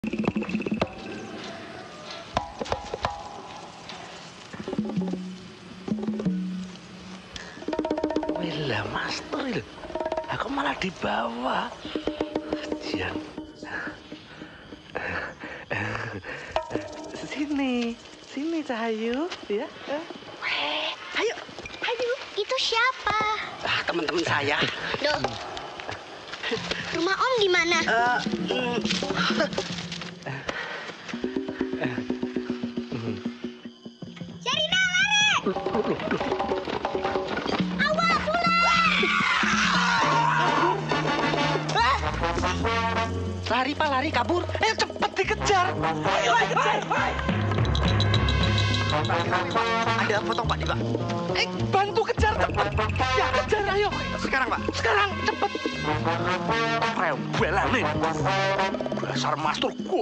Wih, master itu. Aku malah dibawa. Jian. Sini Cahayu, ya. Ayo, itu siapa? Teman-teman saya. Duh. Rumah Om di mana? Sherina, lari! Awas, ular! Lari, Pak, lari, kabur. Ayo cepet dikejar. Ayo kejar. Ada potong, Pak, di Pak. Bantu kejar cepet. Ya kejar, ayo. Sekarang, Pak. Sekarang cepet. Rewel nih. Dasar master gua.